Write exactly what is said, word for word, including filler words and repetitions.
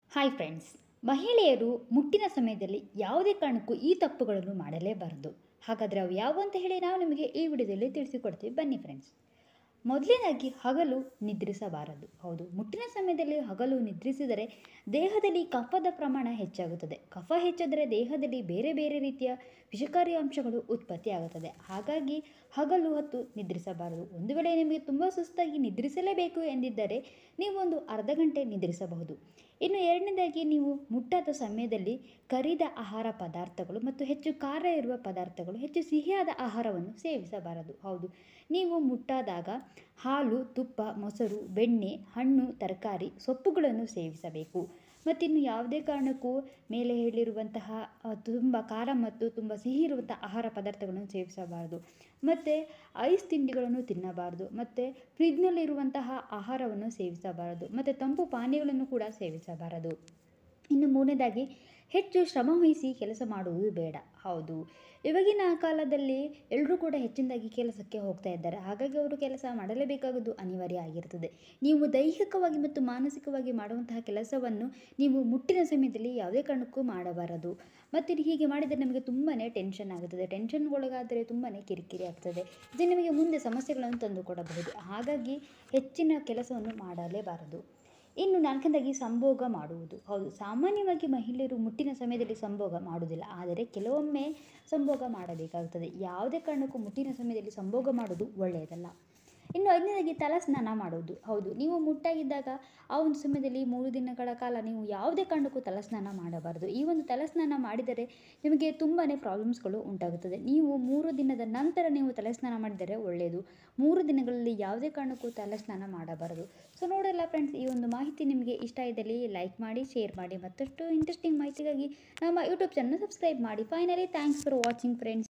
Hi friends. ಮಹಿಳೆಯರು ಮುಟ್ಟಿನ ಸಮಯದಲ್ಲಿ ಯಾವುದೇ ಕಾರಣಕ್ಕೂ ಈ ತಪ್ಪುಗಳನ್ನು ಮಾಡಲೇಬಾರದು. ಹಾಗಾದರೆ ಅವು ಯಾವುವು ಅಂತ ಹೇಳಿ ನಾವು ನಿಮಗೆ ಈ ವಿಡಿಯೋದಲ್ಲಿ ತಿಳಿಸಿಕೊಡ್ತೀವಿ, ಬನ್ನಿ ಫ್ರೆಂಡ್ಸ್. ಮೊದಲನೇದಾಗಿ ಹಗಲು ನಿದ್ರಿಸಬಾರದು. ಹೌದು, ಮುಟ್ಟಿನ ಸಮಯದಲ್ಲಿ ಹಗಲು ನಿದ್ರಿಸಿದರೆ ದೇಹದಲ್ಲಿ ಕಫದ ಪ್ರಮಾಣ ಹೆಚ್ಚಾಗುತ್ತದೆ. ಕಫ ಹೆಚ್ಚಾದರೆ ದೇಹದಲ್ಲಿ ಬೇರೆ ಬೇರೆ ರೀತಿಯ ವಿಷಕಾರಿ ಅಂಶಗಳು ಉತ್ಪತ್ತಿಯಾಗುತ್ತದೆ. ಹಾಗಾಗಿ ಹಗಲು ಹೊತ್ತು ನಿದ್ರಿಸಬಾರದು. ಒಂದು ವೇಳೆ ನಿಮಗೆ ತುಂಬ ಸುಸ್ತಾಗಿ ನಿದ್ರಿಸಲೇಬೇಕು ಎಂದಿದ್ದರೆ ನೀವು ಒಂದು ಅರ್ಧ ಗಂಟೆ ನಿದ್ರಿಸಬಹುದು. ಇನ್ನು ಎರಡನೇದಾಗಿ, ನೀವು ಮುಟ್ಟಾದ ಸಮಯದಲ್ಲಿ ಕರಿದ ಆಹಾರ ಪದಾರ್ಥಗಳು ಮತ್ತು ಹೆಚ್ಚು ಖಾರ ಇರುವ ಪದಾರ್ಥಗಳು, ಹೆಚ್ಚು ಸಿಹಿಯಾದ ಆಹಾರವನ್ನು ಸೇವಿಸಬಾರದು. ಹೌದು, ನೀವು ಮುಟ್ಟಾದಾಗ ಹಾಲು, ತುಪ್ಪ, ಮೊಸರು, ಬೆಣ್ಣೆ, ಹಣ್ಣು, ತರಕಾರಿ, ಸೊಪ್ಪುಗಳನ್ನು ಸೇವಿಸಬೇಕು. ಮತ್ತಿನ್ನು ಯಾವುದೇ ಕಾರಣಕ್ಕೂ ಮೇಲೆ ಹೇಳಿರುವಂತಹ ತುಂಬ ಖಾರ ಮತ್ತು ತುಂಬ ಸಿಹಿ ಇರುವಂಥ ಆಹಾರ ಪದಾರ್ಥಗಳನ್ನು ಸೇವಿಸಬಾರದು. ಮತ್ತು ಐಸ್ ತಿಂಡಿಗಳನ್ನು ತಿನ್ನಬಾರದು. ಮತ್ತು ಫ್ರಿಜ್ನಲ್ಲಿರುವಂತಹ ಆಹಾರವನ್ನು ಸೇವಿಸಬಾರದು. ಮತ್ತು ತಂಪು ಪಾನೀಯಗಳನ್ನು ಕೂಡ ಸೇವಿಸಬಾರದು. ಇನ್ನು ಮೂರನೇದಾಗಿ, ಹೆಚ್ಚು ಶ್ರಮವಹಿಸಿ ಕೆಲಸ ಮಾಡುವುದು ಬೇಡ. ಹೌದು, ಇವಾಗಿನ ಕಾಲದಲ್ಲಿ ಎಲ್ಲರೂ ಕೂಡ ಹೆಚ್ಚಿನದಾಗಿ ಕೆಲಸಕ್ಕೆ ಹೋಗ್ತಾ ಇದ್ದಾರೆ. ಹಾಗಾಗಿ ಅವರು ಕೆಲಸ ಮಾಡಲೇಬೇಕಾಗೋದು ಅನಿವಾರ್ಯ ಆಗಿರ್ತದೆ. ನೀವು ದೈಹಿಕವಾಗಿ ಮತ್ತು ಮಾನಸಿಕವಾಗಿ ಮಾಡುವಂತಹ ಕೆಲಸವನ್ನು ನೀವು ಮುಟ್ಟಿನ ಸಮಯದಲ್ಲಿ ಯಾವುದೇ ಕಾರಣಕ್ಕೂ ಮಾಡಬಾರದು. ಮತ್ತು ಹೀಗೆ ಮಾಡಿದರೆ ನಮಗೆ ತುಂಬಾ ಟೆನ್ಷನ್ ಆಗುತ್ತದೆ. ಟೆನ್ಷನ್ಗೊಳಗಾದರೆ ತುಂಬಾ ಕಿರಿಕಿರಿ ಆಗ್ತದೆ. ಇದು ನಿಮಗೆ ಮುಂದೆ ಸಮಸ್ಯೆಗಳನ್ನು ತಂದುಕೊಡಬಹುದು. ಹಾಗಾಗಿ ಹೆಚ್ಚಿನ ಕೆಲಸವನ್ನು ಮಾಡಲೇಬಾರದು. ಇನ್ನು ನಾಲ್ಕನೇದಾಗಿ, ಸಂಭೋಗ ಮಾಡುವುದು. ಹೌದು, ಸಾಮಾನ್ಯವಾಗಿ ಮಹಿಳೆಯರು ಮುಟ್ಟಿನ ಸಮಯದಲ್ಲಿ ಸಂಭೋಗ ಮಾಡುವುದಿಲ್ಲ, ಆದರೆ ಕೆಲವೊಮ್ಮೆ ಸಂಭೋಗ ಮಾಡಬೇಕಾಗುತ್ತದೆ. ಯಾವುದೇ ಕಾರಣಕ್ಕೂ ಮುಟ್ಟಿನ ಸಮಯದಲ್ಲಿ ಸಂಭೋಗ ಮಾಡೋದು ಒಳ್ಳೆಯದಲ್ಲ. ಇನ್ನು ಐದನೇದಾಗಿ, ತಲೆ ಸ್ನಾನ ಮಾಡುವುದು. ಹೌದು, ನೀವು ಮುಟ್ಟಾಗಿದ್ದಾಗ ಆ ಒಂದು ಸಮಯದಲ್ಲಿ ಮೂರು ದಿನಗಳ ಕಾಲ ನೀವು ಯಾವುದೇ ಕಾರಣಕ್ಕೂ ತಲೆ ಸ್ನಾನ ಮಾಡಬಾರದು. ಈ ಒಂದು ತಲೆ ಸ್ನಾನ ಮಾಡಿದರೆ ನಿಮಗೆ ತುಂಬಾ ಪ್ರಾಬ್ಲಮ್ಸ್ಗಳು ಉಂಟಾಗುತ್ತದೆ. ನೀವು ಮೂರು ದಿನದ ನಂತರ ನೀವು ತಲೆ ಸ್ನಾನ ಮಾಡಿದರೆ ಒಳ್ಳೆಯದು. ಮೂರು ದಿನಗಳಲ್ಲಿ ಯಾವುದೇ ಕಾರಣಕ್ಕೂ ತಲೆ ಸ್ನಾನ ಮಾಡಬಾರದು. ಸೊ ನೋಡಲ್ಲ ಫ್ರೆಂಡ್ಸ್, ಈ ಒಂದು ಮಾಹಿತಿ ನಿಮಗೆ ಇಷ್ಟ ಇದ್ದಲ್ಲಿ ಲೈಕ್ ಮಾಡಿ, ಶೇರ್ ಮಾಡಿ. ಮತ್ತಷ್ಟು ಇಂಟ್ರೆಸ್ಟಿಂಗ್ ಮಾಹಿತಿಗಾಗಿ ನಮ್ಮ ಯೂಟ್ಯೂಬ್ ಚಾನಲ್ ಸಬ್ಸ್ಕ್ರೈಬ್ ಮಾಡಿ. Finally, thanks for watching friends.